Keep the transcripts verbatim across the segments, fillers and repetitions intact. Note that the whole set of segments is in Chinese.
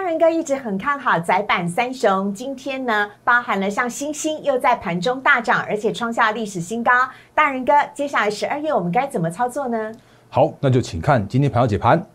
仁哥一直很看好载板三雄，今天呢，包含了像星星又在盘中大涨，而且创下历史新高。大仁哥，接下来十二月我们该怎么操作呢？ 好，那就请看今天盘后解盘。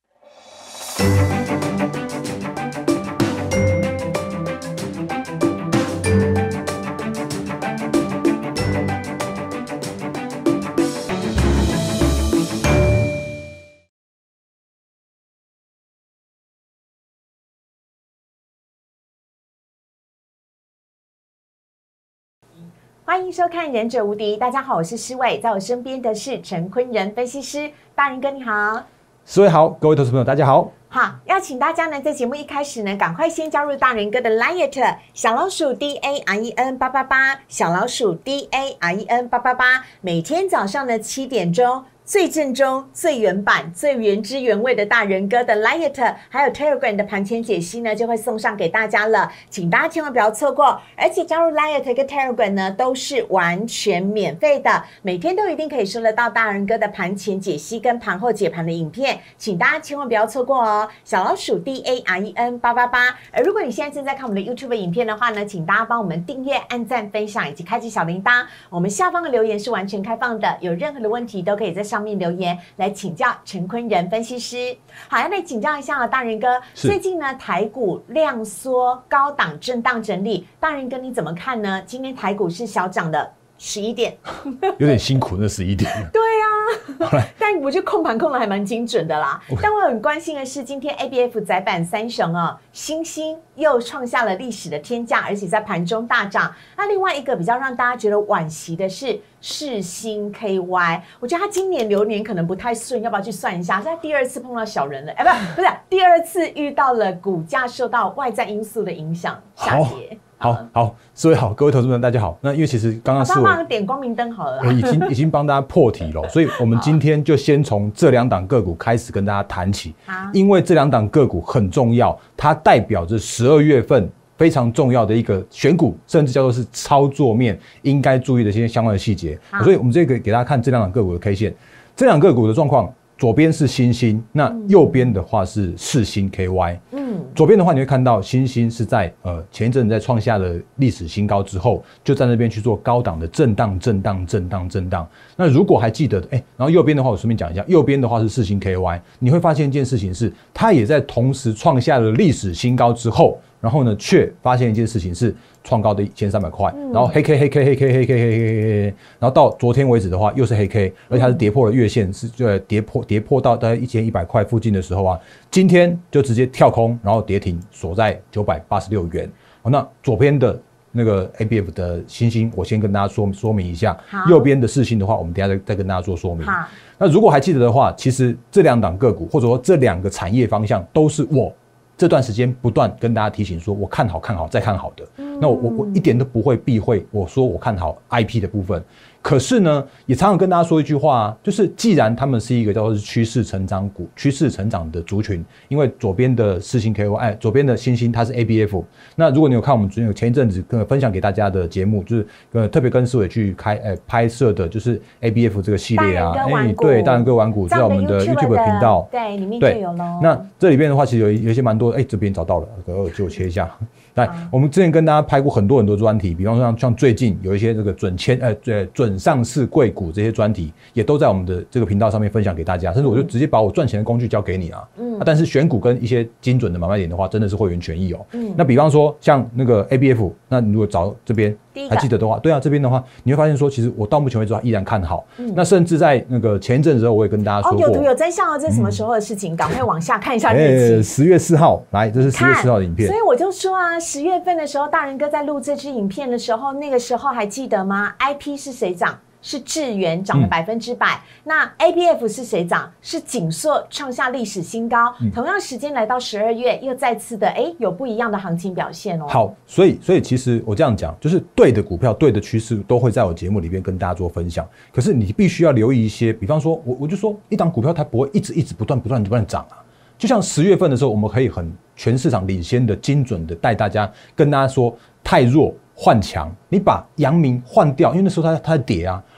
欢迎收看《忍者无敌》，大家好，我是施伟，在我身边的是陈坤仁分析师，大仁哥你好。 施伟好，各位投资朋友大家好。 好，要请大家呢，在节目一开始呢，赶快先加入大仁哥的 Line 小老鼠 D A R E N 八八八，小老鼠 D A R E N 八八八，每天早上的七点钟。最正宗、最原版、最原汁原味的大仁哥的 Line 还有 Telegram 的盘前解析呢，就会送上给大家了，请大家千万不要错过。而且加入 Line 跟 Telegram 呢，都是完全免费的，每天都一定可以收得到大仁哥的盘前解析跟盘后解盘的影片，请大家千万不要错过哦。小老鼠 D A R E N 八八八。而如果你现在正在看我们的 YouTube 影片的话呢，请大家帮我们订阅、按赞、分享以及开启小铃铛。我们下方的留言是完全开放的，有任何的问题都可以在上面留言来请教陈坤仁分析师。好，要来请教一下啊，大仁哥，最近呢台股量缩高档震荡整理，大仁哥你怎么看呢？今天台股是小涨的十一点， 有点辛苦那十一点。 对啊，但我觉得控盘控的还蛮精准的啦。但我很关心的是，今天 A B F 载板三雄哦，星星又创下了历史的天价，而且在盘中大涨。那另外一个比较让大家觉得惋惜的是世芯 K Y， 我觉得他今年流年可能不太顺，要不要去算一下？现在第二次碰到小人了，哎，不，不是第二次遇到了股价受到外在因素的影响下跌。 好好，施伟好，各位投资朋友大家好。那因为其实刚刚施伟帮点光明灯好了啦， 已经已经帮大家破题了，所以我们今天就先从这两档个股开始跟大家谈起。因为这两档个股很重要，它代表着十二月份非常重要的一个选股，甚至叫做是操作面应该注意的一些相关的细节。所以我们这个给大家看这两档个股的 K 线，这两个股的状况。左边是星星，那右边的话是世芯 K Y。嗯，左边的话你会看到星星是在呃前一阵在创下了历史新高之后，就在那边去做高档的震荡、震荡、震荡、震荡。那如果还记得，哎、欸，然后右边的话我顺便讲一下，右边的话是世芯 K Y， 你会发现一件事情是，它也在同时创下了历史新高之后。然后呢，却发现一件事情是创高的一千三百块，然后黑 K 黑 K 黑 K 黑 K 黑 K 黑 K， 然后到昨天为止的话又是黑 K， 而且它是跌破了月线，是就跌破跌破到大概一千一百块附近的时候啊，今天就直接跳空，然后跌停锁在九百八十六元。好，那左边的那个 A B F 的星星，我先跟大家说说明一下，右边的世芯的话，我们等一下再再跟大家做说明。那如果还记得的话，其实这两档个股或者说这两个产业方向都是我。这段时间不断跟大家提醒说，我看好看好再看好的，嗯、那我我我一点都不会避讳我说我看好 I P 的部分。可是呢，也常常跟大家说一句话啊，就是既然他们是一个叫做是趋势成长股、趋势成长的族群，因为左边的世芯 K Y， 哎，左边的星星它是 A B F。那如果你有看我们前一阵子跟分享给大家的节目，就是呃特别跟施伟去开呃拍摄的，就是 A B F 这个系列啊，哎，对，大人哥玩股，在我们的 YouTube 频道， 对，里面就有咯。 那这里边的话，其实有有一些蛮多，哎，这边找到了，我就切一下。来，我们之前跟大家拍过很多很多专题，比方说像像最近有一些这个准签呃呃准上市柜股这些专题，也都在我们的这个频道上面分享给大家，甚至我就直接把我赚钱的工具交给你啊。嗯，啊、但是选股跟一些精准的买卖点的话，真的是会员权益哦。嗯，那比方说像那个 A B F， 那你如果找这边还记得的话，对啊，这边的话你会发现说，其实我到目前为止依然看好。嗯，那甚至在那个前一阵子我也跟大家说过， 哦，有图有真相哦，这是什么时候的事情？赶、嗯、快往下看一下日期。 十月四号，来，这是十月四号的影片。 所以我就说啊，十月份的时候，大仁哥在录这支影片的时候，那个时候还记得吗 ？I P 是谁涨？是智原涨了百分之百。那 A B F 是谁涨？是景硕创下历史新高。嗯、同样时间来到十二月，又再次的哎有不一样的行情表现哦。 好，所以所以其实我这样讲，就是对的股票、对的趋势都会在我节目里面跟大家做分享。可是你必须要留意一些，比方说我我就说一档股票它不会一直一直不断不断不断涨啊。就像十月份的时候，我们可以很全市场领先的、精准的带大家跟大家说太弱换强，你把阳明换掉，因为那时候它它跌啊。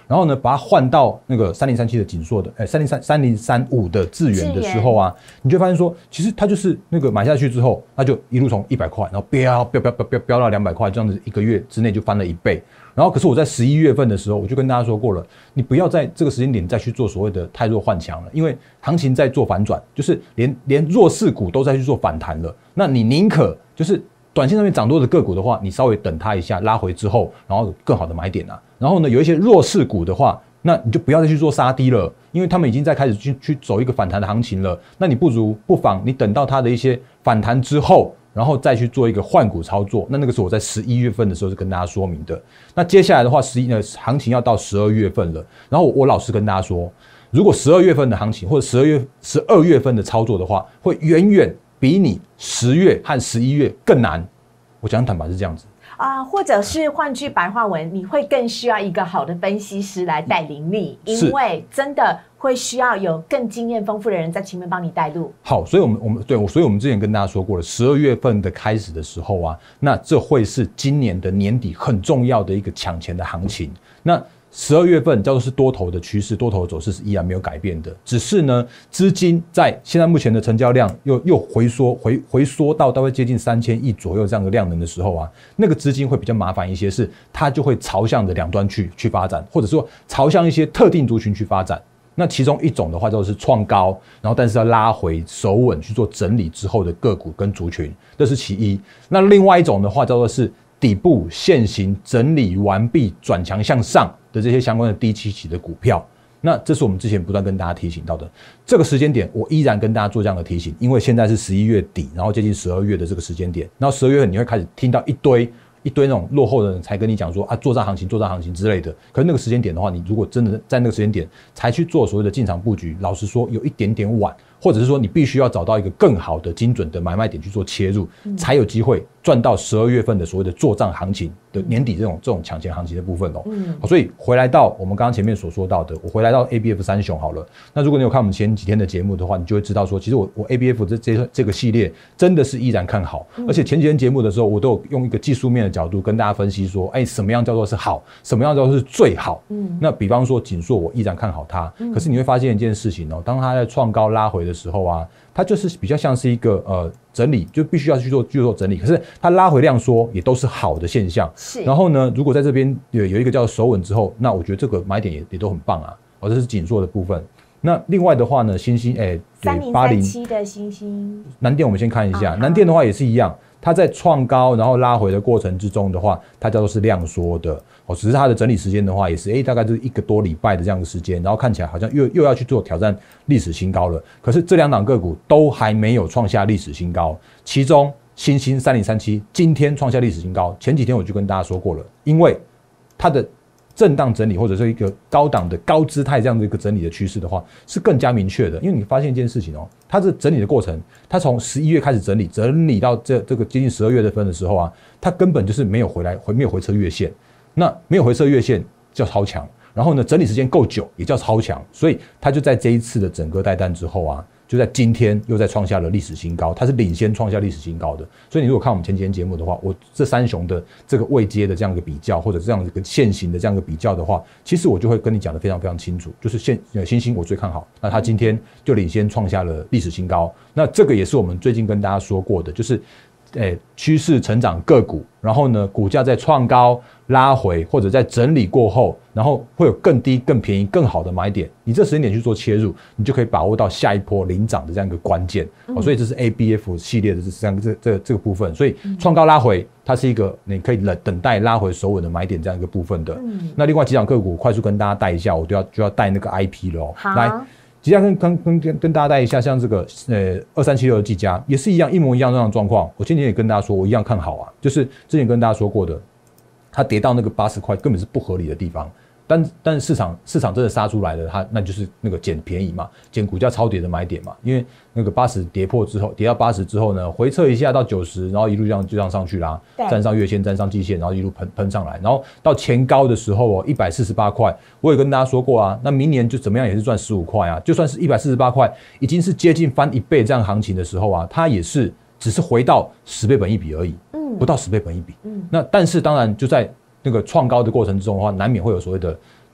然后呢把它换到那个三零三七的景硕的，哎三零三三零三五的智原的时候啊，你就发现说，其实它就是那个买下去之后，它就一路从一百块，然后飙飙飙飙飙飙到两百块，这样子一个月之内就翻了一倍。然后可是我在十一月份的时候，我就跟大家说过了，你不要在这个时间点再去做所谓的太弱换强了，因为行情在做反转，就是连连弱势股都在去做反弹了。那你宁可就是短线上面涨多的个股的话，你稍微等它一下拉回之后，然后更好的买点啊。然后呢，有一些弱势股的话，那你就不要再去做杀低了，因为他们已经在开始去去走一个反弹的行情了。那你不如不妨你等到它的一些反弹之后，然后再去做一个换股操作。那那个是我在十一月份的时候是跟大家说明的。那接下来的话，十一呢行情要到十二月份了。然后我, 我老实跟大家说，如果十二月份的行情或者十二月十二月份的操作的话，会远远比你十月和十一月更难。我讲坦白是这样子。 啊、呃，或者是换句白话文，你会更需要一个好的分析师来带领你，因为真的会需要有更经验丰富的人在前面帮你带路。 好，所以我们我们对，所以我们之前跟大家说过了，十二月份的开始的时候啊，那这会是今年的年底很重要的一个抢钱的行情。那十二月份叫做是多头的趋势，多头的走势是依然没有改变的，只是呢，资金在现在目前的成交量又又回缩回回缩到大概接近三千亿左右这样的量能的时候啊，那个资金会比较麻烦一些，是它就会朝向的两端去去发展，或者说朝向一些特定族群去发展。那其中一种的话就是创高，然后但是要拉回守稳去做整理之后的个股跟族群，这是其一。那另外一种的话叫做是底部现行整理完毕转强向上的这些相关的低基期的股票。那这是我们之前不断跟大家提醒到的，这个时间点我依然跟大家做这样的提醒，因为现在是十一月底，然后接近十二月的这个时间点，然后十二月份你会开始听到一堆一堆那种落后的人才跟你讲说啊，作战行情作战行情之类的。可是那个时间点的话，你如果真的在那个时间点才去做所谓的进场布局，老实说有一点点晚，或者是说你必须要找到一个更好的精准的买卖点去做切入，嗯、才有机会赚到十二月份的所谓的作战行情的年底这种这种抢钱行情的部分哦。嗯，所以回来到我们刚刚前面所说到的，我回来到 A B F 三雄好了。那如果你有看我们前几天的节目的话，你就会知道说，其实我我 A B F 这这这个系列真的是依然看好，嗯、而且前几天节目的时候，我都有用一个技术面的角度跟大家分析说，哎，什么样叫做是好，什么样叫做是最好。嗯，那比方说景硕，我依然看好它，嗯、可是你会发现一件事情哦，当它在创高拉回的时候啊，它就是比较像是一个呃整理，就必须要去做去做整理。可是它拉回量缩也都是好的现象。是。然后呢，如果在这边有有一个叫守稳之后，那我觉得这个买点也也都很棒啊。哦，这是景硕的部分。那另外的话呢，星星哎， 三零三七的星星， 南电我们先看一下，啊、南电的话也是一样。它在创高然后拉回的过程之中的话，它叫做是量缩的哦，只是它的整理时间的话也是哎大概就是一个多礼拜的这样的时间，然后看起来好像又又要去做挑战历史新高了。可是这两档个股都还没有创下历史新高，其中新兴三零三七今天创下历史新高，前几天我就跟大家说过了，因为它的震荡整理或者是一个高档的高姿态这样的一个整理的趋势的话，是更加明确的。因为你发现一件事情哦，它这整理的过程，它从十一月开始整理，整理到这这个接近十二月的份的时候啊，它根本就是没有回来，回没有回撤月线。那没有回撤月线叫超强，然后呢，整理时间够久也叫超强，所以它就在这一次的整个带弹之后啊，就在今天又再创下了历史新高，它是领先创下历史新高的。所以你如果看我们前几天节目的话，我这三雄的这个位阶的这样一个比较，或者这样一个现行的这样一个比较的话，其实我就会跟你讲的非常非常清楚，就是现新兴我最看好，那它今天就领先创下了历史新高。那这个也是我们最近跟大家说过的，就是诶趋势成长个股，然后呢股价在创高拉回或者在整理过后，然后会有更低更便宜更好的买点，你这时间点去做切入，你就可以把握到下一波领涨的这样一个关键、嗯哦、所以这是 A B F 系列的这样 这, 这, 这个部分，所以创高拉回它是一个你可以等待拉回守稳的买点这样一个部分的、嗯、那另外几档个股快速跟大家带一下，我就要就要带那个 I P 了、哦、来即将跟跟跟跟大家带一下，像这个呃二三七六的技嘉也是一样，一模一样这样的状况。我今天也跟大家说，我一样看好啊，就是之前跟大家说过的，它跌到那个八十块根本是不合理的地方，但但市场市场真的杀出来了，它那就是那个捡便宜嘛，捡股价超跌的买点嘛，因为那个八十跌破之后，跌到八十之后呢，回撤一下到九十，然后一路这样就这样上去啦，站上月线，站上季线，然后一路喷喷上来，然后到前高的时候哦，一百四十八块，我也跟大家说过啊，那明年就怎么样也是赚十五块啊，就算是一百四十八块，已经是接近翻一倍这样行情的时候啊，它也是只是回到十倍本益比而已，嗯，不到十倍本益比，嗯，那但是当然就在那个创高的过程之中的话，难免会有所谓的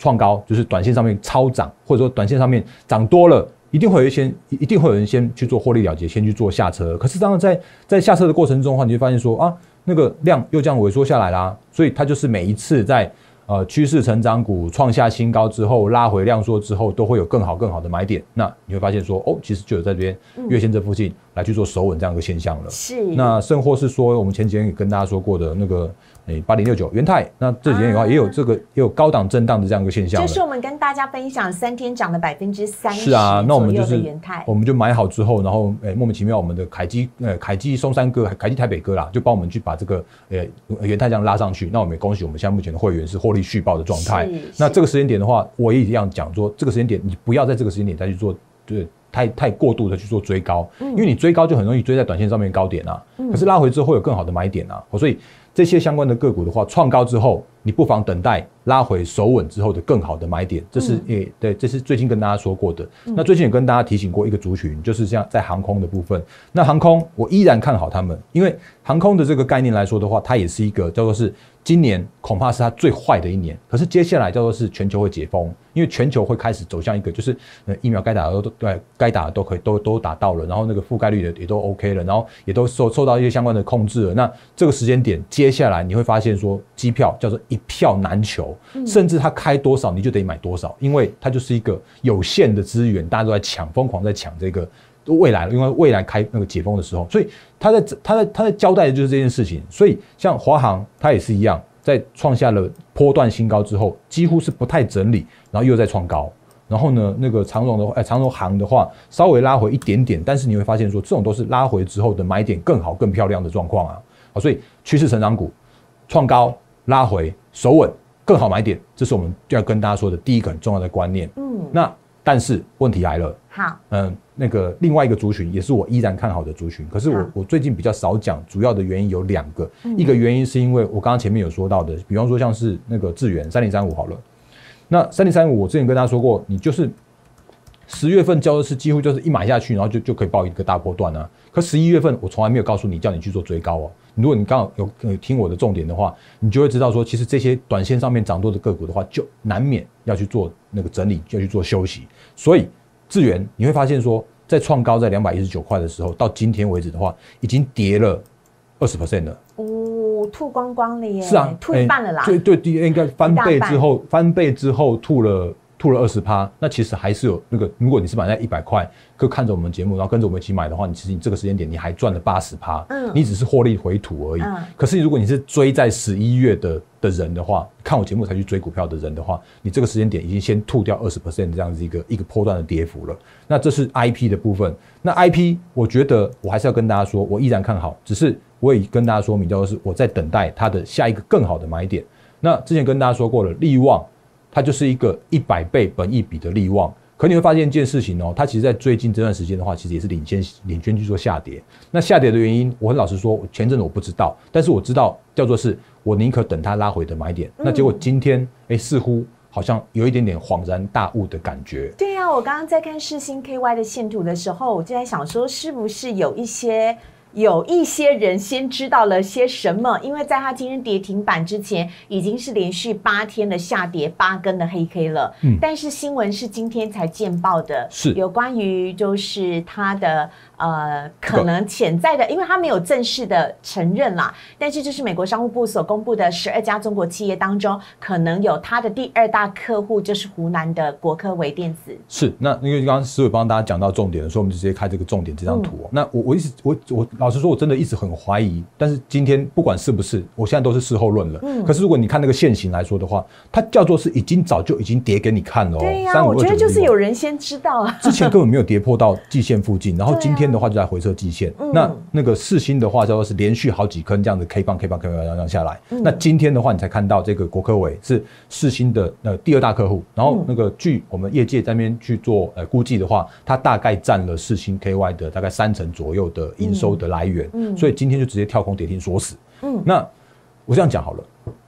创高，就是短线上面超涨，或者说短线上面涨多了，一定会有一些一定会有人先去做获利了结，先去做下车。可是当然在在下车的过程中的话，你会发现说啊，那个量又这样萎缩下来啦，所以它就是每一次在呃趋势成长股创下新高之后，拉回量缩之后，都会有更好更好的买点。那你会发现说，哦，其实就有在这边月线这附近来去做守稳这样一个现象了。 是。 那甚或是说，我们前几天也跟大家说过的那个。诶，八零六九元泰，那这几天的话也有这个、啊、也有高档震荡的这样一个现象了。 就是我们跟大家分享三天涨了百分之三十， 是啊，那我们就是元泰， 我们就买好之后，然后诶莫名其妙我们的凯基呃凯基松山哥、凯基台北哥啦，就帮我们去把这个呃元泰这样拉上去。那我们也恭喜我们现在目前的会员是获利续报的状态。那这个时间点的话，我也一样讲说，这个时间点你不要在这个时间点再去做对。太太过度的去做追高，因为你追高就很容易追在短线上面高点啊。可是拉回之后会有更好的买点啊，所以这些相关的个股的话，创高之后，你不妨等待拉回守稳之后的更好的买点。这是诶、嗯，对，这是最近跟大家说过的。嗯、那最近也跟大家提醒过一个族群，就是像在航空的部分。那航空我依然看好他们，因为航空的这个概念来说的话，它也是一个叫做是今年恐怕是它最坏的一年。可是接下来叫做是全球会解封，因为全球会开始走向一个就是呃疫苗该打的都对该打的都可以都都打到了，然后那个覆盖率也都 OK 了，然后也都受受到一些相关的控制了。那这个时间点，接下来你会发现说，机票叫做一票难求，甚至它开多少你就得买多少，因为它就是一个有限的资源，大家都在抢，疯狂在抢这个未来，因为未来开那个解封的时候，所以他在他在他在交代的就是这件事情。所以像华航，它也是一样，在创下了波段新高之后，几乎是不太整理，然后又在创高。然后呢，那个长荣的哎，长荣航的话稍微拉回一点点，但是你会发现说，这种都是拉回之后的买点更好、更漂亮的状况啊。好，所以趋势成长股创高拉回守稳更好买点，这是我们要跟大家说的第一个很重要的观念。嗯，那但是问题来了， 好， 嗯，那个另外一个族群也是我依然看好的族群，可是我我最近比较少讲，主要的原因有两个，嗯、一个原因是因为我刚刚前面有说到的，比方说像是那个智原三零三五好了。那三零三五，我之前跟大家说过，你就是十月份交的是几乎就是一买下去，然后就就可以报一个大波段啊。可十一月份，我从来没有告诉你叫你去做追高哦。如果你刚好有有听我的重点的话，你就会知道说，其实这些短线上面涨多的个股的话，就难免要去做那个整理，要去做休息。所以智原你会发现说，在创高在两百一十九块的时候，到今天为止的话，已经跌了 百分之二十 了。 哦，吐光光了耶！ 是啊， 吐一半了啦。 对对对，应该翻倍之后，翻倍之后吐了吐了 百分之二十， 那其实还是有那个，如果你是买在一百块，可看着我们节目，然后跟着我们一起买的话，你其实你这个时间点你还赚了 百分之八十， 嗯，你只是获利回吐而已。嗯、可是如果你是追在十一月的的人的话，看我节目才去追股票的人的话，你这个时间点已经先吐掉 百分之二十 这样子一个一个波段的跌幅了。那这是 I P 的部分。那 I P 我觉得我还是要跟大家说，我依然看好，只是我也跟大家说明，就是我在等待它的下一个更好的买点。那之前跟大家说过了，力旺它就是一个一百倍本益比的力旺，可你会发现一件事情哦，它其实在最近这段时间的话，其实也是领先领先去做下跌。那下跌的原因，我很老实说，前阵子我不知道，但是我知道叫做是我宁可等它拉回的买点。嗯、那结果今天哎，似乎好像有一点点恍然大悟的感觉。 对啊，我刚刚在看世芯 K Y 的线图的时候，我就在想说，是不是有一些。有一些人先知道了些什么，因为在他今天跌停板之前，已经是连续八天的下跌，八根的黑 K 了。嗯，但是新闻是今天才见报的， 是有关于就是他的呃可能潜在的，因为他没有正式的承认啦，但是这是美国商务部所公布的十二家中国企业当中，可能有他的第二大客户就是湖南的国科微电子。 是，那因为刚刚思伟帮大家讲到重点的时候，我们就直接开这个重点这张图、哦嗯。那我我一直我我。老实说，我真的一直很怀疑，但是今天不管是不是，我现在都是事后论了。嗯，可是如果你看那个线型来说的话，它叫做是已经早就已经跌给你看了、哦。 对呀、啊，我觉得就是有人先知道啊。 之前根本没有跌破到季线附近，然后今天的话就在回撤季线。啊、那那个世芯的话叫做是连续好几根这样子 K 棒 K 棒 K 棒这样下来、嗯。那今天的话，你才看到这个国科微是世芯的呃第二大客户，然后那个据我们业界在那边去做呃估计的话，它大概占了世芯 K Y 的大概三成左右的营收的来源。嗯，所以今天就直接跳空跌停锁死。嗯，那我这样讲好了，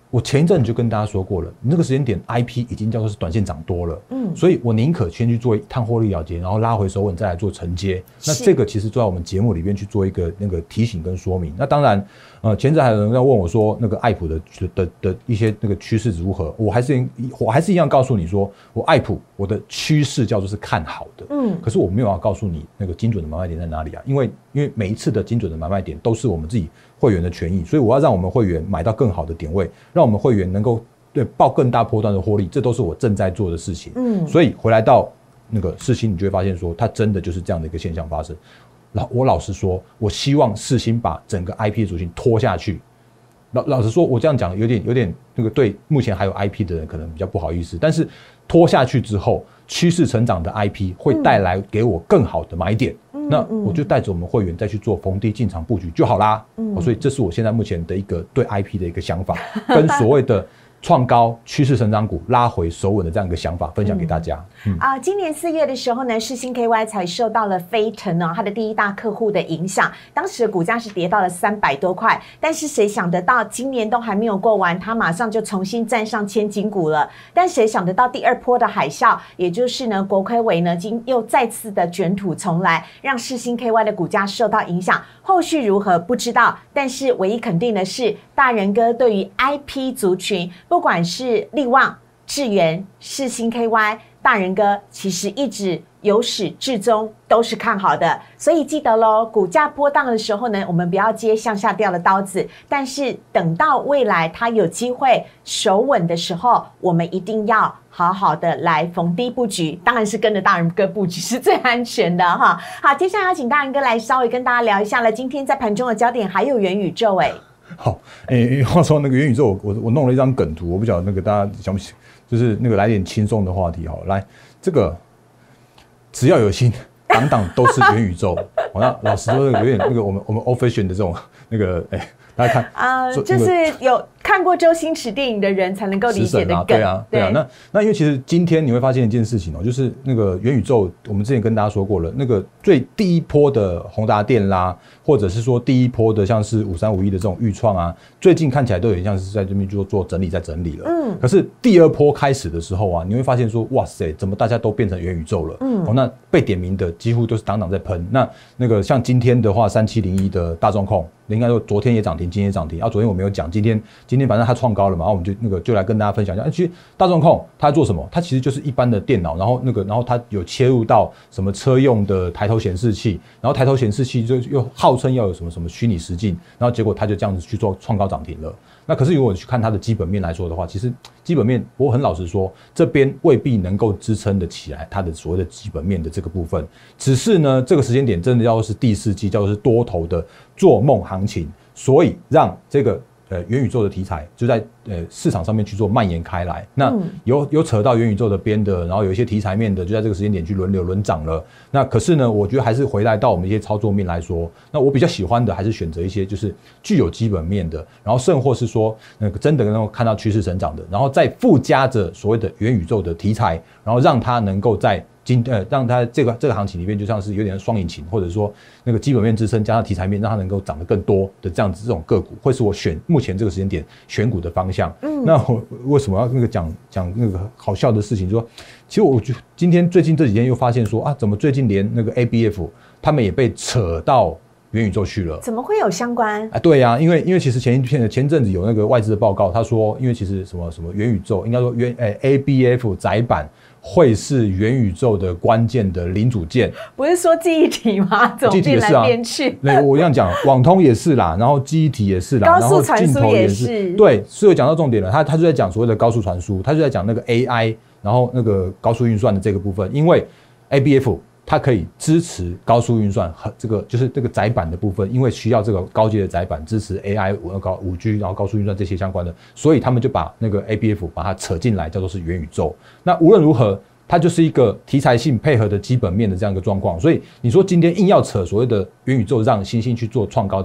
我前一阵就跟大家说过了，那个时间点 I P 已经叫做是短线涨多了，嗯，所以我宁可先去做一趟获利了结，然后拉回手稳再来做承接。那这个其实就在我们节目里面去做一个那个提醒跟说明。那当然，呃，前阵还有人在问我说，那个爱普的的的一些那个趋势如何？我还是我还是一样告诉你说，我爱普我的趋势叫做是看好的，嗯，可是我没有要告诉你那个精准的买卖点在哪里啊，因为因为每一次的精准的买卖点都是我们自己会员的权益，所以我要让我们会员买到更好的点位，让我们会员能够对报更大波段的获利，这都是我正在做的事情。嗯，所以回来到那个世芯，你就会发现说，它真的就是这样的一个现象发生。老我老实说，我希望世芯把整个 I P 的族群拖下去。老老实说，我这样讲有点有点那个对目前还有 I P 的人可能比较不好意思，但是拖下去之后，趋势成长的 I P 会带来给我更好的买点。嗯，那我就带着我们会员再去做逢低进场布局就好啦。嗯，哦，所以这是我现在目前的一个对 I P 的一个想法，跟所谓的创高趋势成长股拉回守稳的这样一个想法分享给大家。 嗯啊、嗯呃，今年四月的时候呢，世芯 K Y 才受到了飞腾哦，它的第一大客户的影响，当时的股价是跌到了三百多块，但是谁想得到今年都还没有过完，它马上就重新站上千金股了。但谁想得到第二波的海啸，也就是呢国科会呢今又再次的卷土重来，让世芯 K Y 的股价受到影响。后续如何不知道，但是唯一肯定的是，大人哥对于 I P 族群，不管是力旺、智原、世芯 K Y， 大人哥其实一直由始至终都是看好的，所以记得咯，股价波荡的时候呢，我们不要接向下掉的刀子，但是等到未来它有机会守稳的时候，我们一定要好好的来逢低布局，当然是跟着大人哥布局是最安全的哈。好，接下来要请大人哥来稍微跟大家聊一下了，今天在盘中的焦点还有元宇宙哎、欸。 好，诶、欸，话说那个元宇宙，我我弄了一张梗图，我不晓得那个大家想不想，就是那个来点轻松的话题好，来这个只要有心，档档都是元宇宙。好，那老实说，有点那个我们我们 old fashion 的这种那个，哎、欸，大家看啊、呃，就是有看过周星驰电影的人才能够理解的梗， 对啊，对啊。那那因为其实今天你会发现一件事情哦，就是那个元宇宙，我们之前跟大家说过了，那个最第一波的宏达电啦，或者是说第一波的像是五三五一的这种预创啊，最近看起来都有点像是在这边做做整理，在整理了。嗯。可是第二波开始的时候啊，你会发现说，哇塞，怎么大家都变成元宇宙了？嗯。哦，那被点名的几乎都是档档在喷。那那个像今天的话，三七零一的大众控，应该说昨天也涨停，今天也涨停。啊，昨天我没有讲，今天今天反正它创高了嘛，然后我们就那个就来跟大家分享一下。其实大众控它在做什么？它其实就是一般的电脑，然后那个然后它有切入到什么车用的抬头显示器，然后抬头显示器就又号称要有什么什么虚拟实境，然后结果它就这样子去做创高涨停了。那可是如果去看它的基本面来说的话，其实基本面我很老实说，这边未必能够支撑得起来它的所谓的基本面的这个部分。只是呢，这个时间点真的叫做是第四季，叫做是多头的做梦行情，所以让这个呃元宇宙的题材就在呃市场上面去做蔓延开来。那有有扯到元宇宙的边的，然后有一些题材面的，就在这个时间点去轮流轮涨了。那可是呢，我觉得还是回来到我们一些操作面来说，那我比较喜欢的还是选择一些就是具有基本面的，然后甚或是说那个真的能够看到趋势成长的，然后再附加着所谓的元宇宙的题材，然后让它能够在今呃让它这个这个行情里面就像是有点双引擎，或者说那个基本面支撑加上题材面，让它能够涨得更多的这样子这种个股，会是我选目前这个时间点选股的方向。嗯，那我为什么要那个讲讲那个好笑的事情？就说其实我就今天最近这几天又发现说啊，怎么最近连那个 A B F 他们也被扯到元宇宙去了？ 怎么会有相关？ 啊，对呀、啊，因为因为其实前一前前阵子有那个外资的报告，他说因为其实什么什么元宇宙，应该说元诶 A B F 载板会是元宇宙的关键的零组件。不是说记忆体吗？怎么变来变去？ 对、啊，我这样讲，网通也是啦，然后记忆体也是啦， 高速传输也是。 对，所以我讲到重点了，他他就在讲所谓的高速传输，他就在讲那个 A I， 然后那个高速运算的这个部分，因为 A B F。它可以支持高速运算，这个就是这个载板的部分，因为需要这个高阶的载板支持 A I、五 G， 然后高速运算这些相关的，所以他们就把那个 A B F 把它扯进来，叫做是元宇宙。那无论如何，它就是一个题材性配合的基本面的这样一个状况。所以你说今天硬要扯所谓的元宇宙让新兴去做创高的，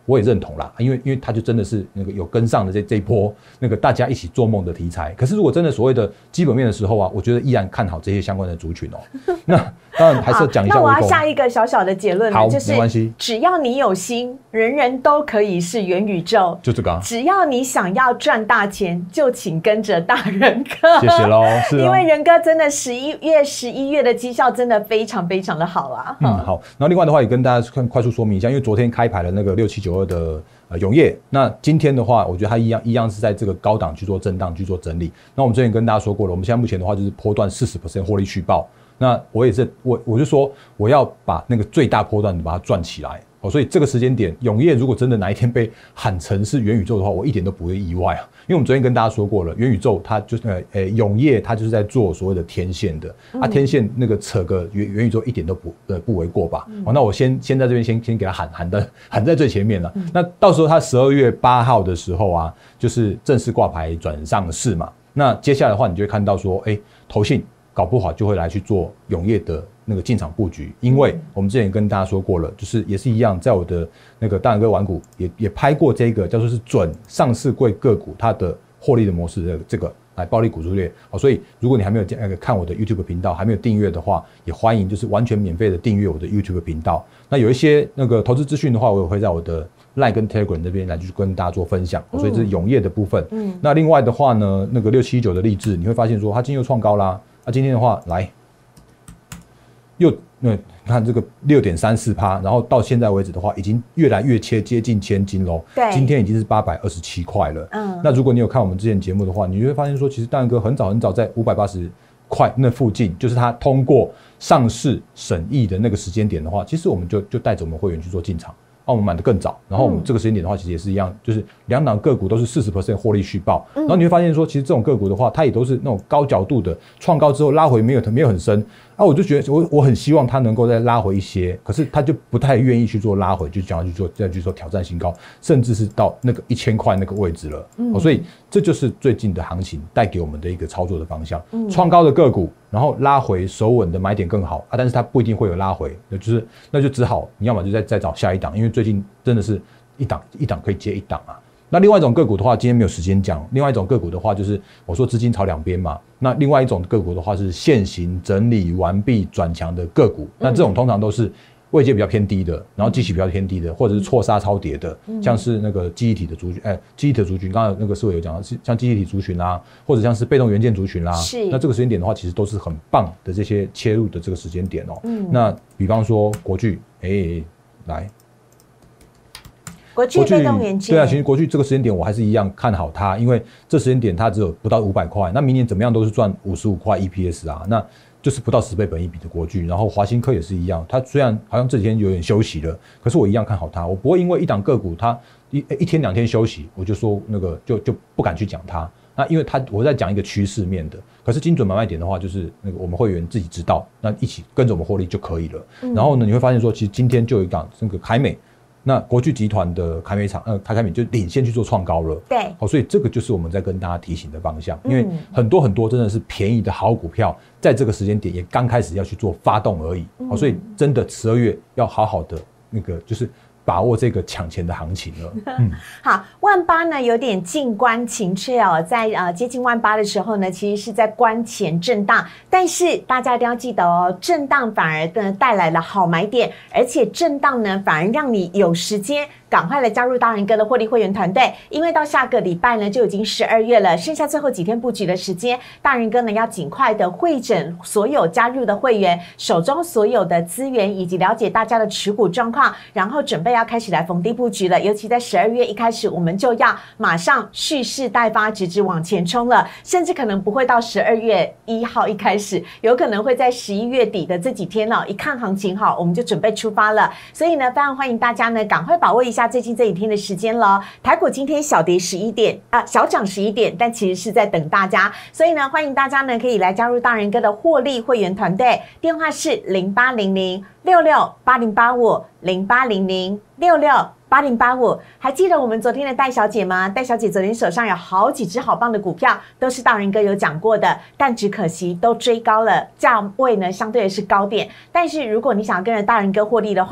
我也认同啦，因为因为它就真的是那个有跟上的这这一波那个大家一起做梦的题材。可是如果真的所谓的基本面的时候啊，我觉得依然看好这些相关的族群哦。那当然还是要讲一下。 那我要下一个小小的结论， 好， 就是没关系， 只要你有心，人人都可以是元宇宙。 就这个、啊， 只要你想要赚大钱，就请跟着大人哥。 谢谢喽，是、哦、 因为人哥真的十一月、十一月的绩效真的非常非常的好啊。 嗯，好。然后另外的话也跟大家快速说明一下，因为昨天开牌了那个六七九二的呃永业，那今天的话，我觉得它一样一样是在这个高档去做震荡、去做整理。那我们之前跟大家说过了，我们现在目前的话就是波段 百分之四十 获利续报。那我也是我我就说我要把那个最大波段的把它赚起来。哦，所以这个时间点，永业如果真的哪一天被喊成是元宇宙的话，我一点都不会意外啊。因为我们昨天跟大家说过了，元宇宙它就是呃呃永业它就是在做所谓的天线的、嗯、啊，天线那个扯个元元宇宙一点都不呃不为过吧？嗯、哦，那我先先在这边先先给他喊喊的喊在最前面了。嗯、那到时候他十二月八号的时候啊，就是正式挂牌转上市嘛。那接下来的话，你就会看到说，哎，投信搞不好就会来去做永业的那个进场布局，因为我们之前跟大家说过了，就是也是一样，在我的那个大人哥玩股也也拍过这个叫做是准上市柜个股它的获利的模式的这个来暴力股策略。好，所以如果你还没有那个看我的 YouTube 频道，还没有订阅的话，也欢迎就是完全免费的订阅我的 YouTube 频道。那有一些那个投资资讯的话，我也会在我的 Line 跟 Telegram 这边来去跟大家做分享。嗯、所以这是永业的部分。嗯，那另外的话呢，那个六七一九的励志，你会发现说它今天又创高啦。那、啊、今天的话来。又那看这个 六点三四趴，然后到现在为止的话，已经越来越切接近千金喽。 对， 今天已经是八百二十七块了。嗯，那如果你有看我们之前节目的话，你就会发现说，其实大人哥很早很早在五百八十块那附近，就是他通过上市审议的那个时间点的话，其实我们就就带着我们会员去做进场。那、啊、我们买的更早，然后我们这个时间点的话，其实也是一样，就是两档个股都是 百分之四十 获利续报，然后你会发现说，其实这种个股的话，它也都是那种高角度的创高之后拉回没有没有很深，啊，我就觉得我我很希望它能够再拉回一些，可是它就不太愿意去做拉回，就想要去做再去做挑战新高，甚至是到那个一千块那个位置了，嗯、哦，所以这就是最近的行情带给我们的一个操作的方向，嗯、创高的个股，然后拉回守稳的买点更好啊，但是它不一定会有拉回，那就是那就只好你要么就再再找下一档，因为最近真的是一档一档可以接一档啊。那另外一种个股的话，今天没有时间讲。另外一种个股的话，就是我说资金朝两边嘛。那另外一种个股的话是现行整理完毕转强的个股。那这种通常都是位阶比较偏低的，然后基期比较偏低的，或者是错杀超跌的，像是那个记忆体的族群，哎，记忆体的族群，刚才那个思维有讲到，像记忆体族群啦，或者像是被动元件族群啦。是。那这个时间点的话，其实都是很棒的这些切入的这个时间点哦。嗯。那比方说国巨，哎，来。 国巨被动元件， 对啊，其实国巨这个时间点我还是一样看好它，因为这时间点它只有不到五百块，那明年怎么样都是赚五十五块 E P S 啊，那就是不到十倍本益比的国巨。然后华新科也是一样，它虽然好像这几天有点休息了，可是我一样看好它，我不会因为一档个股它一一天两天休息，我就说那个就就不敢去讲它。那因为它我在讲一个趋势面的，可是精准买卖点的话，就是那个我们会员自己知道，那一起跟着我们获利就可以了。嗯、然后呢，你会发现说，其实今天就有一档那个凯美。那国巨集团的凯美厂，呃，台凯美就领先去做创高了。对，好，所以这个就是我们在跟大家提醒的方向，因为很多很多真的是便宜的好股票，在这个时间点也刚开始要去做发动而已。好，所以真的十二月要好好的那个就是把握这个抢钱的行情了。嗯， 好，万八呢有点静观情却哦，在呃接近万八的时候呢，其实是在关前震荡，但是大家一定要记得哦，震荡反而呢带来了好买点，而且震荡呢反而让你有时间。赶快来加入大人哥的获利会员团队，因为到下个礼拜呢就已经十二月了，剩下最后几天布局的时间，大人哥呢要尽快的汇整所有加入的会员手中所有的资源，以及了解大家的持股状况，然后准备要开始来逢低布局了。尤其在十二月一开始，我们就要马上蓄势待发，直直往前冲了，甚至可能不会到十二月一号一开始，有可能会在十一月底的这几天哦，一看行情好，我们就准备出发了。所以呢，非常欢迎大家呢赶快把握一下。下最近这几天的时间了，台股今天小跌十一点啊，小涨十一点，但其实是在等大家，所以呢，欢迎大家呢可以来加入大人哥的获利会员团队，电话是零八零零六六八零八五零八零零六六八零八五。还记得我们昨天的戴小姐吗？戴小姐昨天手上有好几只好棒的股票，都是大人哥有讲过的，但只可惜都追高了，价位呢相对的是高点。但是如果你想要跟着大人哥获利的话，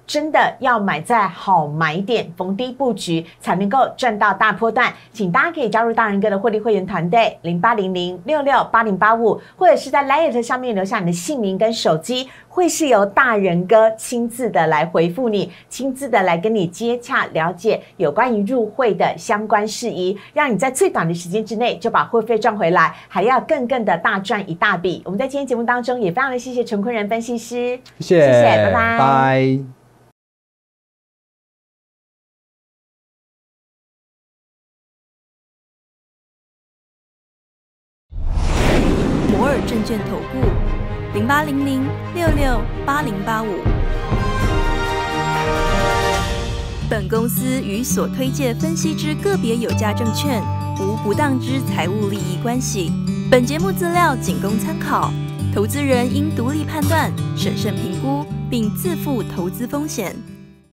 真的要买在好买点，逢低布局，才能够赚到大波段。请大家可以加入大人哥的获利会员团队零八零零六六八零八五，或者是在 LINE 上面留下你的姓名跟手机，会是由大人哥亲自的来回复你，亲自的来跟你接洽了解有关于入会的相关事宜，让你在最短的时间之内就把会费赚回来，还要更更的大赚一大笔。我们在今天节目当中也非常的谢谢陈坤仁分析师， 谢谢， 谢谢，拜拜。 拜。 摩尔证券投顾零八零零六六八零八五。本公司与所推介分析之个别有价证券无不当之财务利益关系。本节目资料仅供参考，投资人应独立判断、审慎评估，并自负投资风险。